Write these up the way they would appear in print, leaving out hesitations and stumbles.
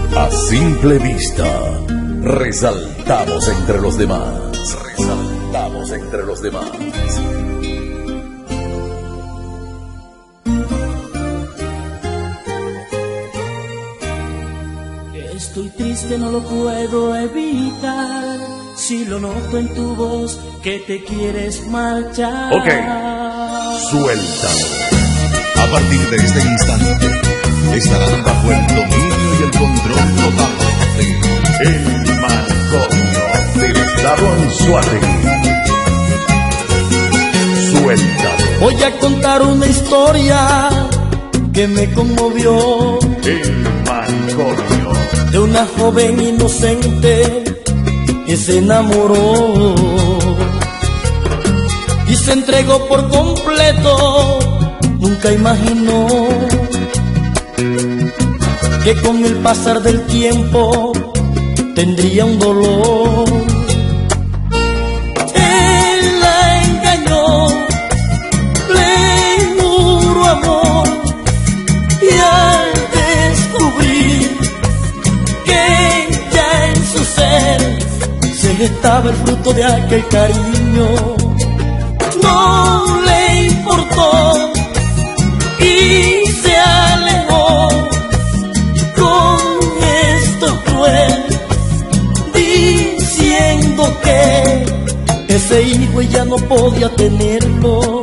A simple vista, resaltamos entre los demás. Resaltamos entre los demás. Estoy triste, no lo puedo evitar. Si lo noto en tu voz, que te quieres marchar. Ok, suéltalo. A partir de este instante, estarán bajo el dominio y el control total de El manicomio del estado Anzoátegui. Suéltalo. Voy a contar una historia que me conmovió, El manicomio. de una joven inocente que se enamoró y se entregó por completo. Nunca imaginó que con el pasar del tiempo tendría un dolor. Él la engañó, le juró amor, y al descubrir que ya en su ser se gestaba el fruto de aquel cariño, no le importó y se alejó con gesto cruel, diciendo que ese hijo ella no podía tenerlo.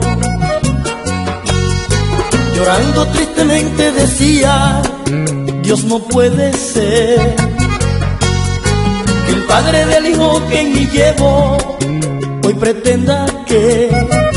Llorando tristemente decía: Dios, no puede ser que el padre del hijo que en mí llevo hoy pretenda que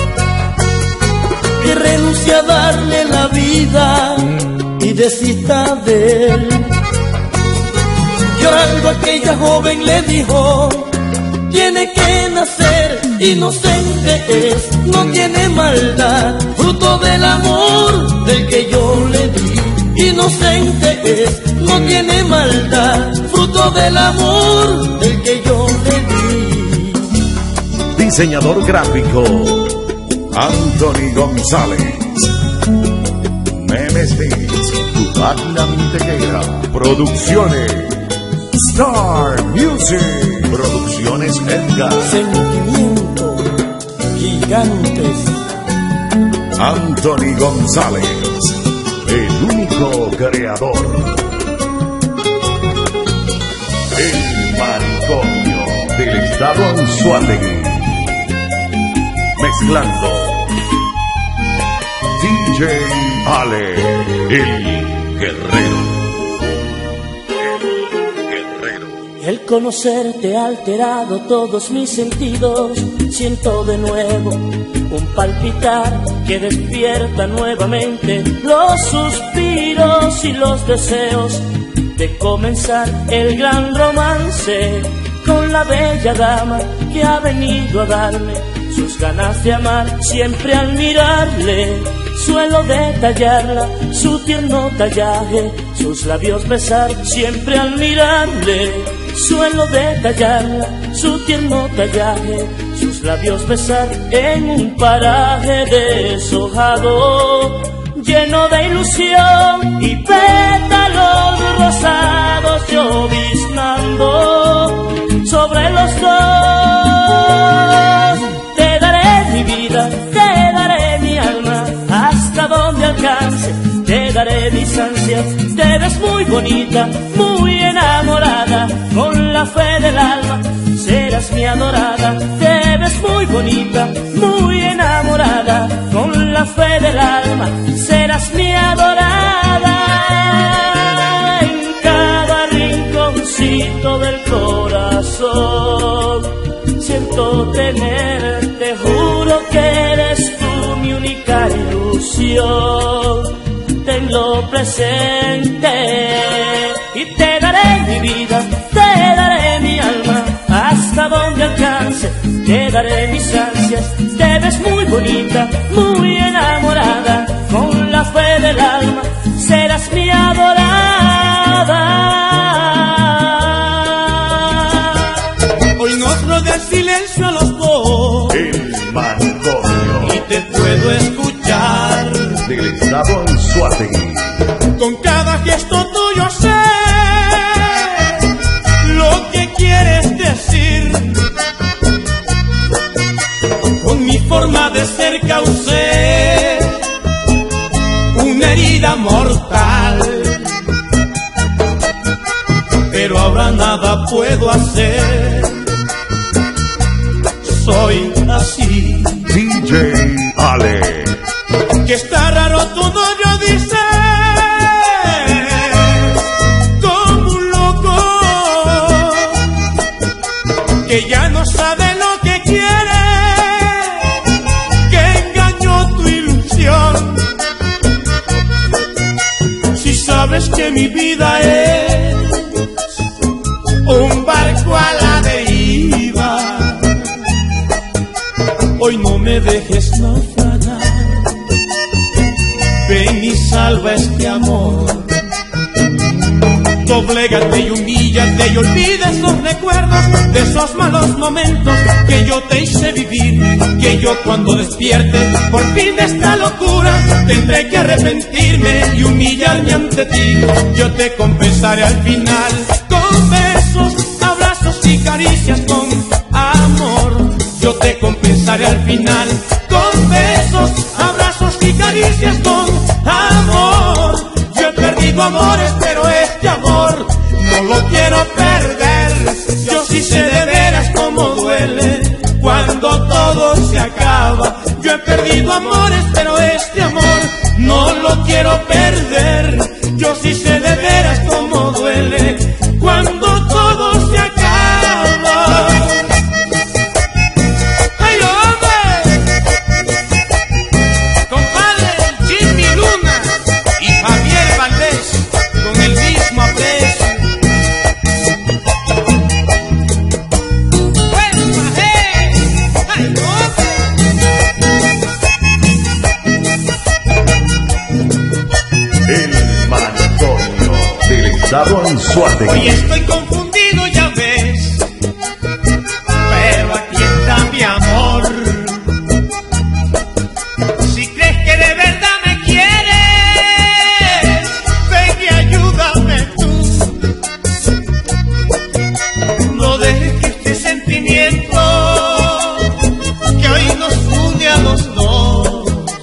renuncie a darle la vida y desista de él. Llorando aquella joven le dijo: tiene que nacer, inocente es, no tiene maldad, fruto del amor del que yo le di. Inocente es, no tiene maldad, fruto del amor del que yo le di. Diseñador gráfico, Anthony González. Memes Beats, Tupac Nantequera. Producciones Star Music. Producciones Edgar. Sentimiento, gigantes. Anthony González, el único creador. El manicomio del estado Anzoátegui. Mezclando DJ Ale, el guerrero. El conocerte ha alterado todos mis sentidos. Siento de nuevo un palpitar que despierta nuevamente los suspiros y los deseos de comenzar el gran romance con la bella dama que ha venido a darme sus ganas de amar. Siempre al mirarle suelo detallarla, su tierno tallaje, sus labios besar. Siempre al mirarle suelo detallarla, su tierno tallaje, sus labios besar. En un paraje deshojado, lleno de ilusión y pétalos rosados, lloviznando sobre los dos. Te daré mi vida, te daré mi alma, hasta donde alcance, te daré mis ansias. Te ves muy bonita, muy enamorada, con la fe del alma serás mi adorada. Te ves muy bonita, muy enamorada, con la fe del alma serás mi adorada. En cada rinconcito del corazón siento tenerte, juro que eres tú mi única ilusión. Tenlo presente y te daré mi vida, te daré mi alma, hasta donde alcance, te daré mis ansias. Te ves muy bonita, muy enamorada, con la fe del alma serás mi adorada. Hoy nos rodea el silencio a los dos, El manicomio y te puedo escuchar del estado Anzoátegui. con cada gesto tuyo sé ahora nada puedo hacer. Soy así. DJ Ale. Que está raro tu novio, dice, como un loco, que ya no sabe lo que quiere, que engañó tu ilusión. Si sabes que mi vida es un barco a la deriva, hoy no me dejes naufragar. Ven y salva este amor. Doblégate y humíllate y olvida esos recuerdos de esos malos momentos que yo te hice vivir. Que yo cuando despierte por fin de esta locura tendré que arrepentirme y humillarme ante ti. Yo te compensaré al final con besos, abrazos y caricias con amor. Yo te compensaré al final con besos, abrazos y caricias con amor. Yo he perdido amores, pero este amor no lo quiero perder. Yo sí sé de veras cómo duele cuando todo se acaba. Yo he perdido amores, pero este amor no lo quiero perder. Yo sí sé de veras cómo duele cuando todo se acaba. Hoy estoy confundido, ya ves, pero aquí está mi amor. Si crees que de verdad me quieres, ven y ayúdame tú. No dejes que este sentimiento que hoy nos une a los dos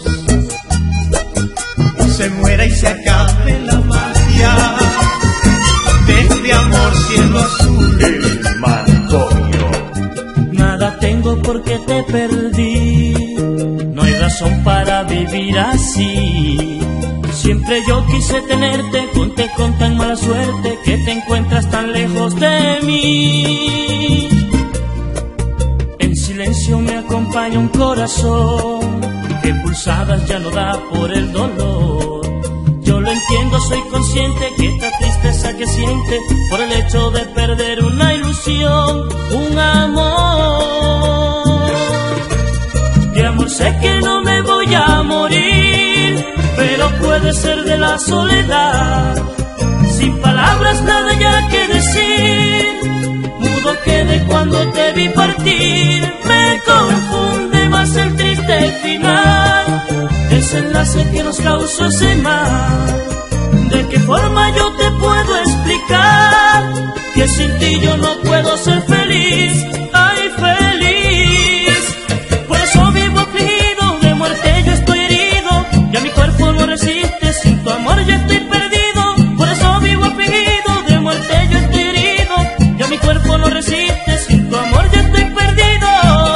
se muera y se acabe la magia de amor, cielo azul. El manicomio. Nada tengo porque te perdí, no hay razón para vivir así. Siempre yo quise tenerte, conté con tan mala suerte que te encuentras tan lejos de mí. En silencio me acompaña un corazón que pulsadas ya no da por el dolor. Yo lo entiendo, soy consciente que esta tristeza que siente por el hecho de perder una ilusión, un amor. De amor sé que no me voy a morir, pero puede ser de la soledad. Sin palabras nada ya que decir, mudo quedé cuando te vi partir. Me confunde más el triste final, ese enlace que nos causó ese mal. ¿De qué forma yo te puedo explicar que sin ti yo no puedo ser feliz? ¡Ay, feliz! Por eso vivo afligido, de muerte yo estoy herido, ya mi cuerpo no resiste, sin tu amor yo estoy perdido. Por eso vivo afligido, de muerte yo estoy herido, ya mi cuerpo no resiste, sin tu amor yo estoy perdido.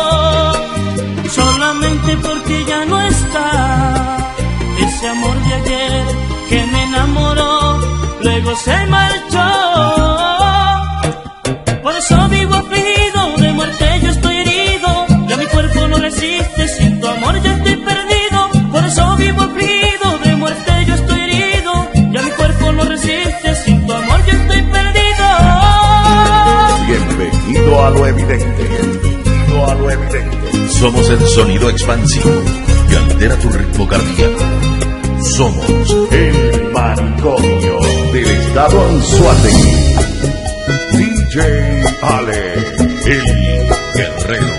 Solamente porque ya no está ese amor de ayer que me enamoró, luego se marchó. Por eso vivo afligido, de muerte yo estoy herido, ya mi cuerpo no resiste, sin tu amor yo estoy perdido. Por eso vivo afligido, de muerte yo estoy herido, ya mi cuerpo no resiste, sin tu amor yo estoy perdido. Bienvenido a lo evidente. Bienvenido a lo evidente. Somos el sonido expansivo que altera tu ritmo cardíaco. Somos El manicomio del estado Anzoátegui. DJ Ale, el guerrero.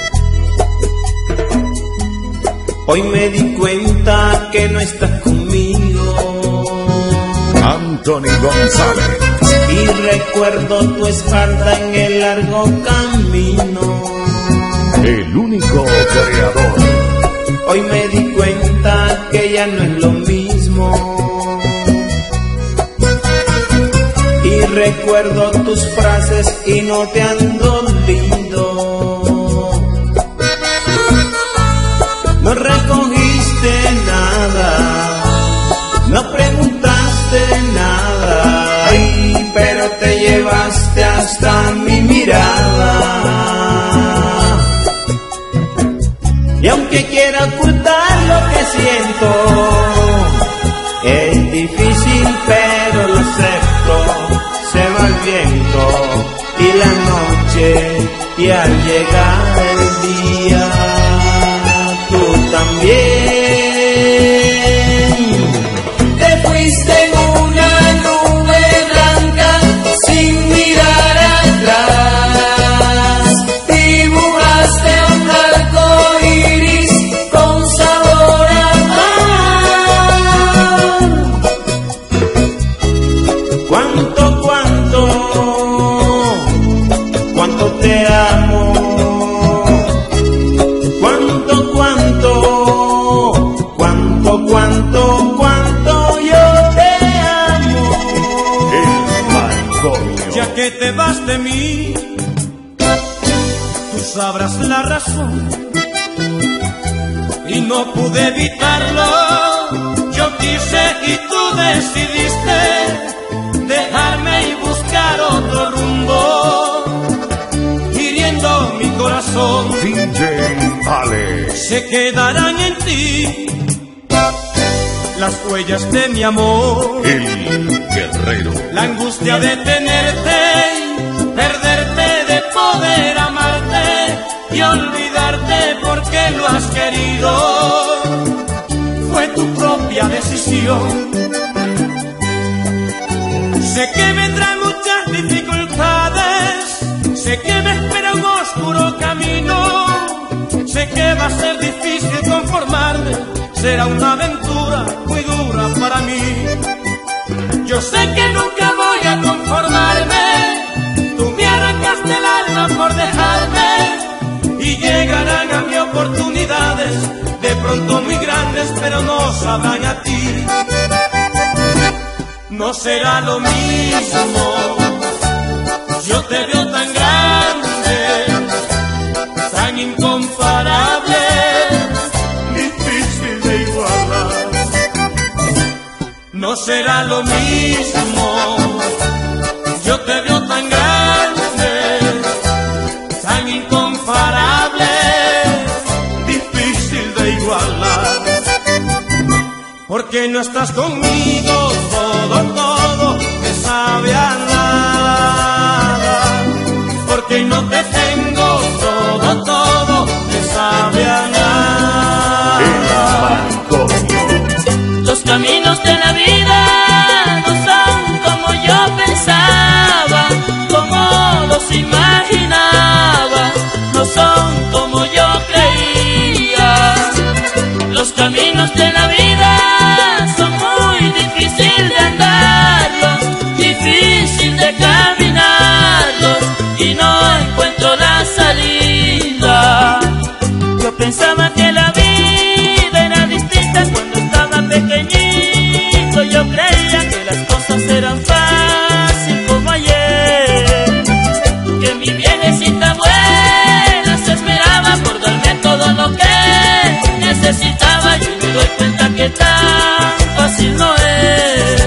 Hoy me di cuenta que no estás conmigo, Anthony González. y recuerdo tu espalda en el largo camino. El único creador. Hoy me di cuenta que ya no es lo mismo, y Recuerdo tus frases y no te han dolido. No recogiste nada, no preguntaste nada, ay, pero te llevaste hasta mi mirada. Y aunque quiera ocultar lo que siento, es difícil pero lo acepto. Se va el viento y la noche, y al llegar el día tú también te fuiste en una nube blanca sin mirar atrás. Dibujaste un arco iris con sabor a mar. Cuánto te amo, cuánto yo te amo. El manicomio. Ya que te vas de mí, tú sabrás la razón, y no pude evitarlo. Yo quise y tú decidiste dejarme y buscar otro rumbo, hiriendo mi corazón. DJ Ale. Se quedarán en ti las huellas de mi amor, El guerrero. la angustia de tenerte, perderte, de poder amarte y olvidarte porque lo has querido. Fue tu propia decisión. Sé que vendrán muchas dificultades, sé que me espera un oscuro camino, sé que va a ser difícil conformarme, será una aventura muy dura para mí. Yo sé que nunca voy a conformarme, tú me arrancaste el alma por dejarme, y llegarán a mí oportunidades, de pronto muy grandes, pero no sabrán a ti. No será lo mismo, yo te veo tan grande, tan incomparable, difícil de igualar. No será lo mismo, yo te veo tan grande, tan incomparable, difícil de igualar. Porque no estás conmigo, todo me sabe a nada. Porque no te tengo, todo me sabe a nada. Los caminos de la vida no son como yo pensaba, como los imaginaba, no son como yo creía. Los caminos de la vida son muy difícil de andarlos, difícil de caminarlos, y no encuentro la salida. Yo pensaba que la vida era distinta cuando estaba pequeñito. Yo creía que las cosas eran fáciles como ayer, que mi viejecita abuela se esmeraba por darme todo lo que necesitaba. Yo me doy cuenta que tan fácil no es,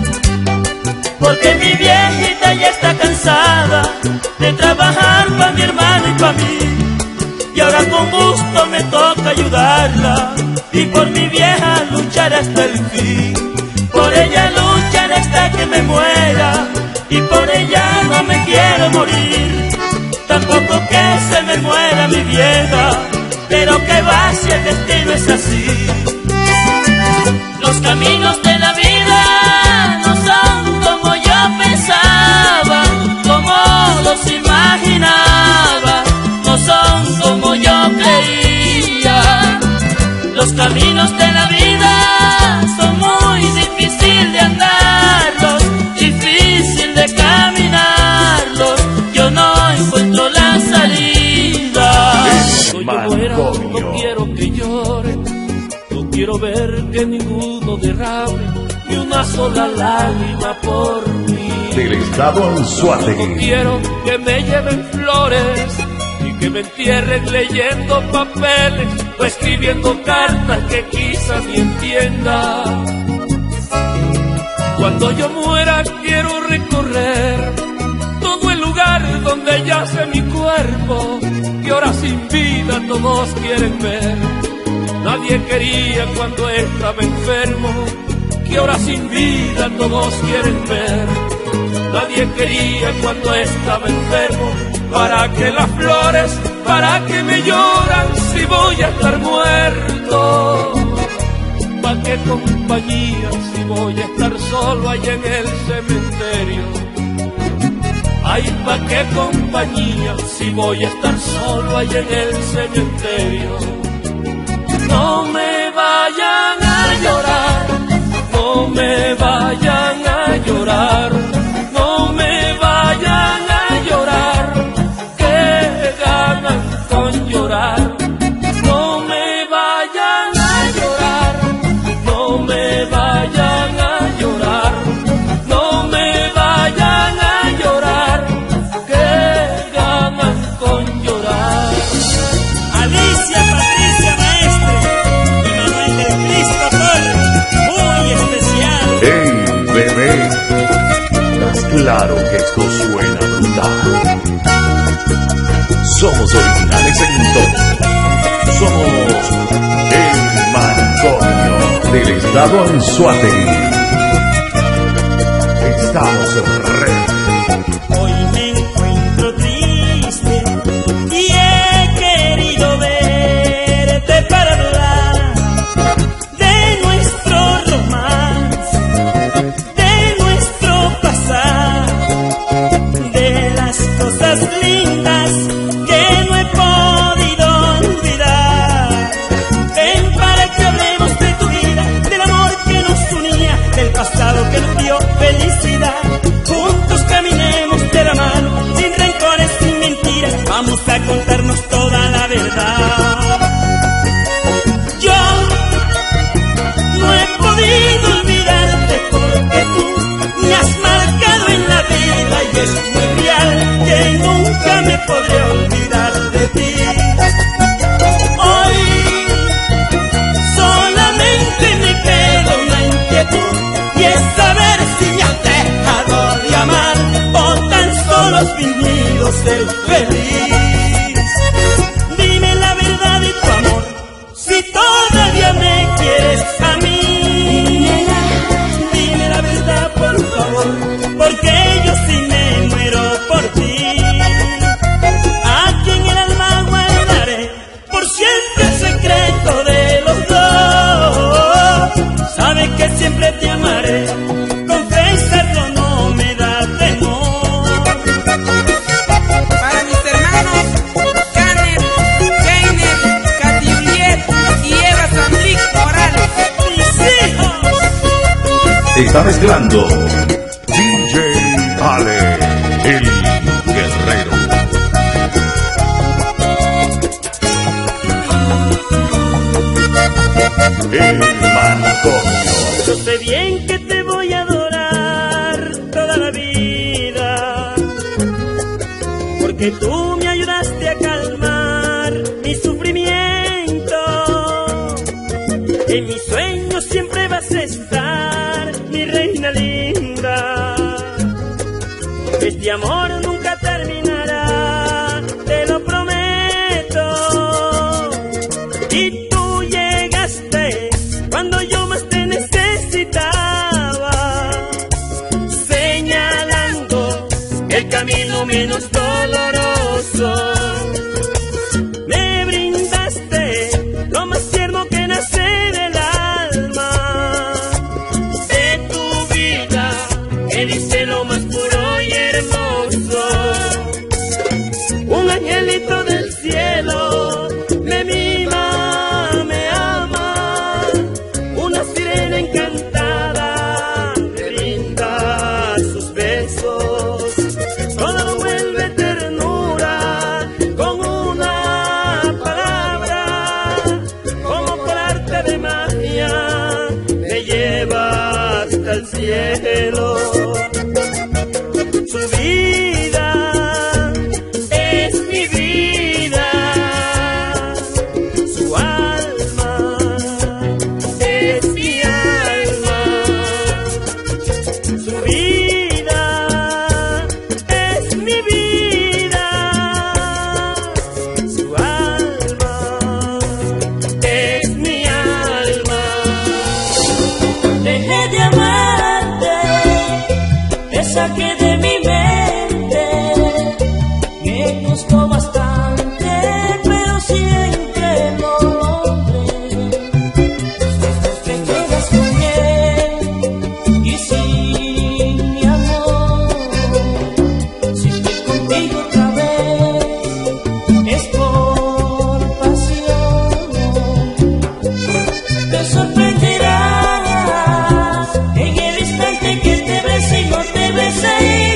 porque mi viejita ya está cansada de trabajar para mi hermano y para mí, y ahora con gusto me toca ayudarla, y por mi vieja luchar hasta el fin. Por ella luchar hasta que me muera, y por ella no me quiero morir, tampoco que se me muera mi vieja, pero que va si el destino es así. Los caminos de la vida no son como yo pensaba, como los imaginaba, no son como yo creía. Los caminos de la vida son muy difícil de andarlos, difícil de caminarlos, yo no encuentro la salida. Cuando yo muera, no quiero que llore, no quiero ver que ninguno derrame ni una sola lágrima por mí. del estado Anzoátegui. Quiero que me lleven flores y que me entierren leyendo papeles o escribiendo cartas que quizás ni entienda. Cuando yo muera quiero recorrer todo el lugar donde yace mi cuerpo, que ahora sin vida todos quieren ver. Nadie quería cuando estaba enfermo, que ahora sin vida todos quieren ver. Nadie quería cuando estaba enfermo. ¿Para qué las flores? ¿Para qué me lloran si voy a estar muerto? ¿Para qué compañía si voy a estar solo allá en el cementerio? Ay, ¿para qué compañía si voy a estar solo allá en el cementerio? No me vayan a llorar, no me vayan a llorar, no me vayan a llorar, que ganan con llorar. No me vayan a llorar, no me vayan a llorar, no me vayan a llorar, que ganan con llorar. Alicia Patricia Maestre y Manuel del Cristo Torres, muy especial. ¡Ey, bebé! Estás claro que esto suena brutal. Somos originales en todo. Somos el manicomio del estado Anzoátegui. Estamos en red. Hoy me encuentro triste y he querido verte para hablar de nuestro romance, de nuestro pasado, de las cosas lindas que no he podido olvidar. Ven para que hablemos de tu vida, del amor que nos unía, del pasado que nos dio felicidad. Juntos caminemos de la mano, sin rencores, sin mentiras, vamos a contarnos toda la verdad. Yo no he podido olvidarte porque tú me has marcado en la vida y es muy real que nunca me podré olvidar de ti. Hoy solamente me queda una inquietud y es saber si me has dejado de amar o tan solo has fingido ser feliz. Dime la verdad de tu amor, si todavía me quieres a mí. Dime la verdad por favor, porque yo sí me muero por ti. Aquí en el alma guardaré por siempre el secreto de los dos. Sabes que siempre te amaré, confesarlo no me da temor. Para mis hermanos Caner, Keiner, Katy Juliet y Eva Sandrick Morales. Mis hijos. Está mezclando DJ Ale, el guerrero. El manicomio. Yo sé bien que te voy a adorar toda la vida, porque tú me ayudaste a calmar mi sufrimiento. En mis sueños siempre vas a estar, mi reina linda. Este amor nunca terminará, te lo prometo. Y tú llegaste cuando yo más te necesitaba, señalando el camino menos doloroso. Me brindaste lo más tierno que nace del alma, de tu vida que dice lo más puro y hermoso. Un angelito del cielo me mima, me ama, una sirena encantada me brinda sus besos. Todo lo vuelve ternura con una palabra, como por arte de magia me lleva hasta el cielo. saqué de mi mente. Me costó bastante, pero siempre lo logré. Te quedas con él y sin mi amor. Si estoy contigo otra vez es por pasión. Te sorprenderás en el instante que te bese y no te bese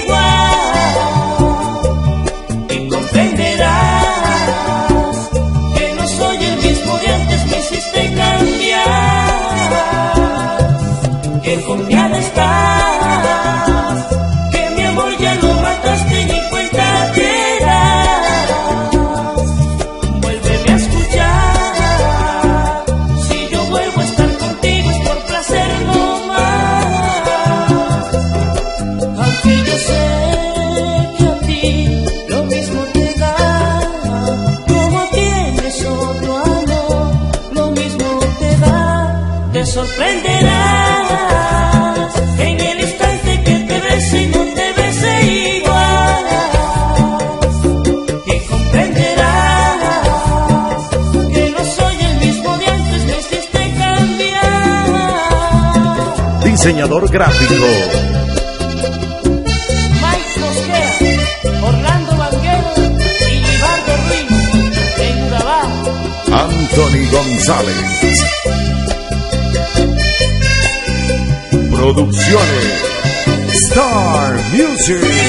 igual. Y comprenderás que no soy el mismo de antes, me hiciste cambiar. Que confiada estás, que mi amor ya lo mataste y ni cuenta te das. Vuélveme a escuchar, si yo vuelvo a estar contigo es por placer no más. Aunque yo sé que a ti lo mismo te da, como tienes otro amor, lo mismo te da. Te sorprenderás en el instante que te bese y no te bese igual. Y comprenderás que no soy el mismo de antes, me hiciste cambiar. Diseñador gráfico Mike Mosquera, Orlando Vanguero y Libardo Ruiz, en Urabá. Anthony González. Producciones Star Music.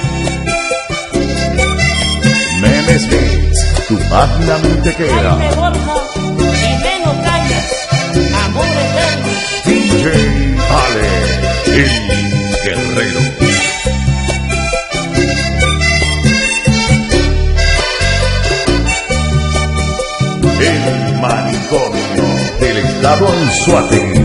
Memes Beats, tu magna mintequera. Jaime Borja y Meno Cañas, amor eterno. DJ Ale, el guerrero. El manicomio del estado Anzoátegui.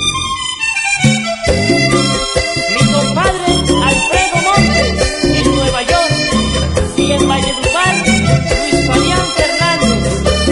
Mi compadre Alfredo Montes, en Nueva York, y en Valledupar, Luis Fabián Fernández.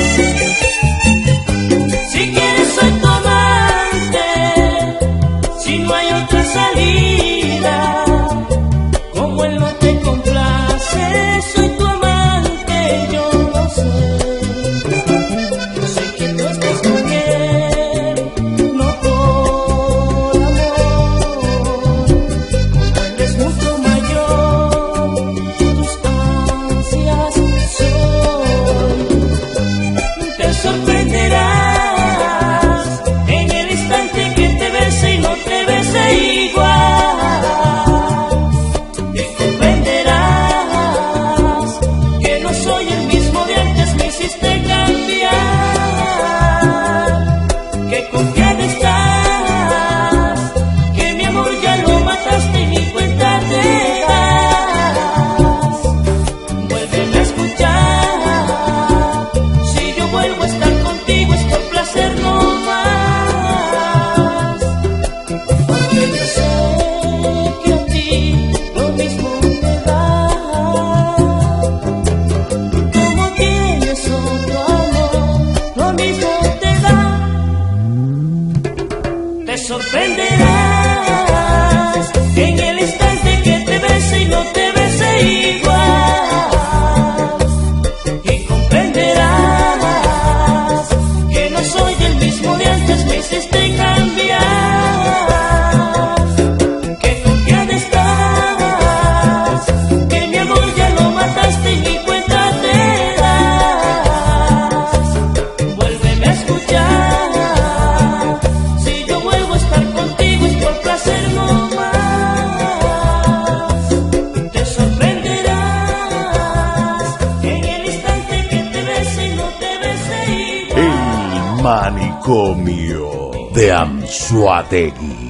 Si quieres soy tu amante, si no hay otra salida, como él no te complace, soy tu amante, yo lo sé. Yo sé que tú estás con él, no por amor, es mucho mayor, tus ansias soy. Te sorprenderás en el instante que te bese y no te bese igual. Te comprenderás que no soy el mismo de antes, me hiciste cambiar. Que confiada estás, que mi amor ya lo mataste y ni cuenta te das. Vuélveme a escuchar, si yo vuelvo a estar contigo es por placer no más. Porque yo sé que a ti lo mismo te da, como tienes otro amor, lo mismo te da. Te sorprenderás en el instante que te bese y no te bese igual. Y comprenderás que no soy el mismo de antes, me hiciste cambiar. Que confiada estás, que mi amor ya lo mataste y ni cuenta te das. Vuélveme a escuchar, si yo vuelvo a estar contigo es por placer no más. Te sorprenderás en el instante que te bese y no te bese igual. El manicomio de Anzoátegui.